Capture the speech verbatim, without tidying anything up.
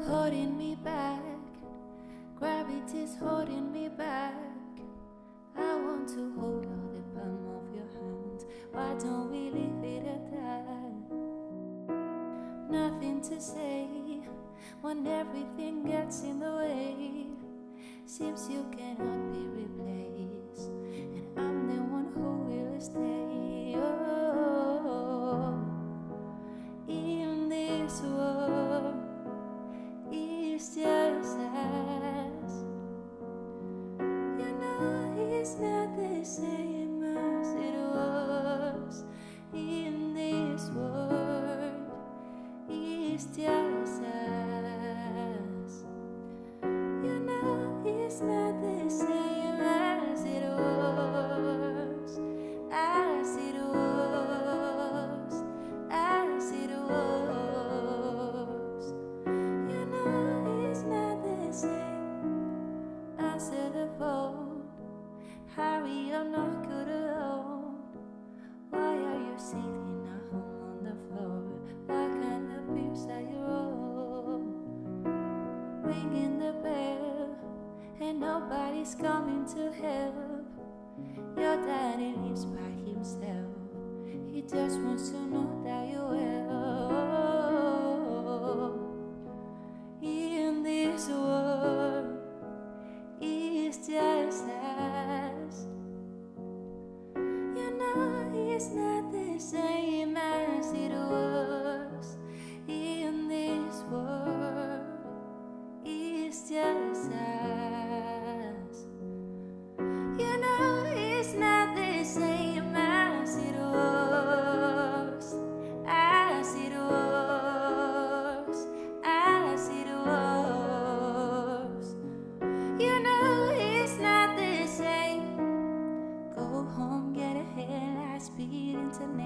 holding me back. Gravity's holding me back. I want to hold all the palm of your hand. Why don't we leave it at that? Nothing to say when everything gets in the way. Seems you cannot be replaced, and I'm the one who will stay. Oh, in this world, it's just us. You know it's not the same as it was. In this world, it's just us. You know it's not the same as it was, as it was, as it was. You know it's not the same. Answer the phone. Hurry, I'm not good alone. Why are you sitting at home on the floor? Why can't the beers that you roll? Ringing the bell, and nobody's coming to help. Your daddy lives by himself. He just wants to know that you're well. In this world, it's just us. You know it's not the same as it was. In this world, it's just us. You know it's not the same as it was, as it was, as it was. You know it's not the same. Go home, get a headlight, speed internet.